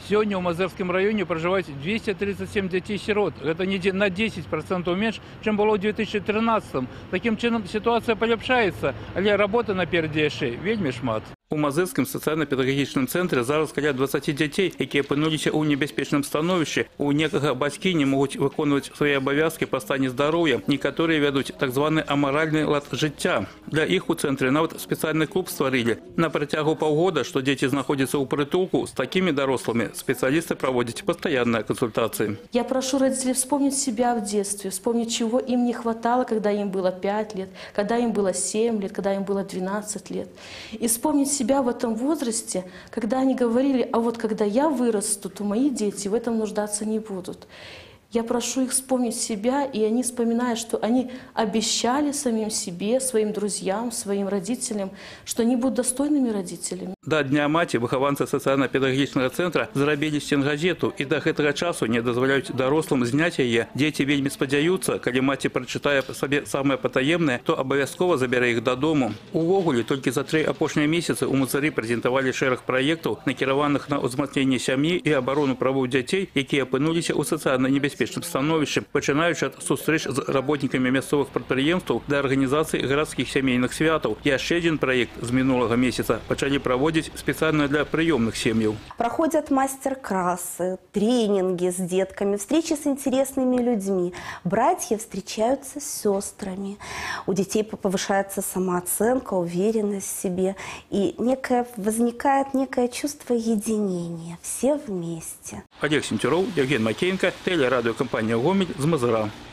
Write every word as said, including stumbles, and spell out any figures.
Сегодня в Мазырском районе проживает двести тридцать семь детей-сирот. Это не де- на десять процентов меньше, чем было в две тысячи тринадцатом. Таким чином ситуация полепшається, але роботи напереді ще вельми шмат. У Мазырскім соціально-педагогічному центрі зараз каля двадцати дітей, які опинилися у небезпечному становищі. У некага батьки не можуть виконувати свої обов'язки по стані здоров'я. Некоторі ведуть так званий аморальний лад життя. Для їх у центрі навіть спеціальний клуб створили. На протягу півгода, що діти знаходяться у притулку, з такими дорослими спеціалісти проводять постійні консультації. Я прошу родителей вспомнить себя в детстве, вспомнить, чего им не хватало, когда им было пять лет, когда им было семь лет, когда им было двенадцать лет. И вспомнить себя в этом возрасте, когда они говорили, а вот когда я вырасту, то мои дети в этом нуждаться не будут. Я прошу их вспомнить себя, и они вспоминают, что они обещали самим себе, своим друзьям, своим родителям, что они будут достойными родителями. До Дня маці вихованці соціально-педагогічного центру зробили стенгазету і до гэтага часу не дазваляють дорослым зняць яе. Дзеці вельмі спадзяюцца, калі маці прачытае сабе самае патаемнае, то абавязкова забярэ іх дадому. Увогуле, толькі за тры апошнія месяцы у Мазыры прэзентавалі шэраг праектаў, накіраваных на ўзмацненне сям'і і абарону правоў дзяцей, якія апынуліся ў сацыяльна небяспечным становішчы, пачынаючы ад сустрэч з работнікамі мясцовых прадпрыемстваў да арганізацыі гарадскіх сямейных святаў. Яшчэ адзін праект з мінулага месяца пачалі праводзіць специально для приемных семей. Проходят мастер-классы, тренинги с детками, встречи с интересными людьми. Братья встречаются с сестрами. У детей повышается самооценка, уверенность в себе. И некое, возникает некое чувство единения. Все вместе. Олег Сентюров, Евген Макеенко, телерадиокомпания «Гомель» з Мазыра.